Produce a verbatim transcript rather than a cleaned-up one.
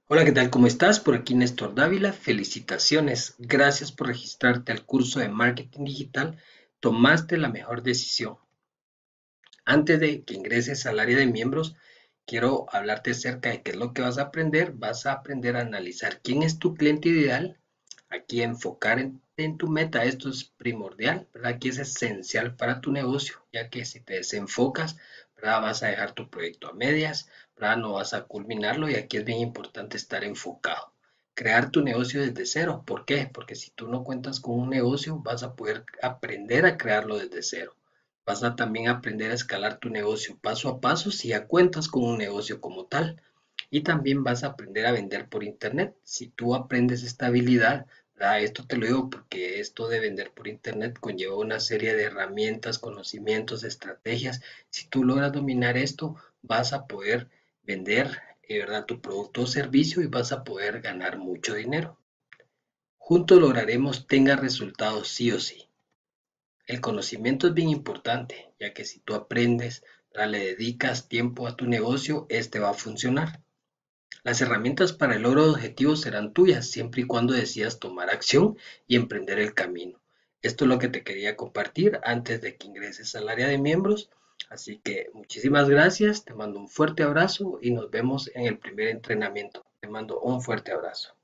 Hola, ¿qué tal? ¿Cómo estás? Por aquí Néstor Dávila. Felicitaciones. Gracias por registrarte al curso de marketing digital. Tomaste la mejor decisión. Antes de que ingreses al área de miembros, quiero hablarte acerca de qué es lo que vas a aprender. Vas a aprender a analizar quién es tu cliente ideal, aquí enfocar en, en tu meta. Esto es primordial, ¿verdad? Aquí es esencial para tu negocio, ya que si te desenfocas, ¿verdad? Vas a dejar tu proyecto a medias, ¿verdad? No vas a culminarlo y aquí es bien importante estar enfocado. Crear tu negocio desde cero. ¿Por qué? Porque si tú no cuentas con un negocio, vas a poder aprender a crearlo desde cero. Vas a también aprender a escalar tu negocio paso a paso si ya cuentas con un negocio como tal. Y también vas a aprender a vender por internet. Si tú aprendes esta habilidad, ¿verdad? Esto te lo digo porque esto de vender por internet conlleva una serie de herramientas, conocimientos, estrategias. Si tú logras dominar esto, vas a poder vender, eh, ¿verdad? Tu producto o servicio y vas a poder ganar mucho dinero. Juntos lograremos tenga resultados sí o sí. El conocimiento es bien importante, ya que si tú aprendes, ¿verdad? Le dedicas tiempo a tu negocio, este va a funcionar. Las herramientas para el logro de objetivos serán tuyas, siempre y cuando decidas tomar acción y emprender el camino. Esto es lo que te quería compartir antes de que ingreses al área de miembros. Así que muchísimas gracias, te mando un fuerte abrazo y nos vemos en el primer entrenamiento. Te mando un fuerte abrazo.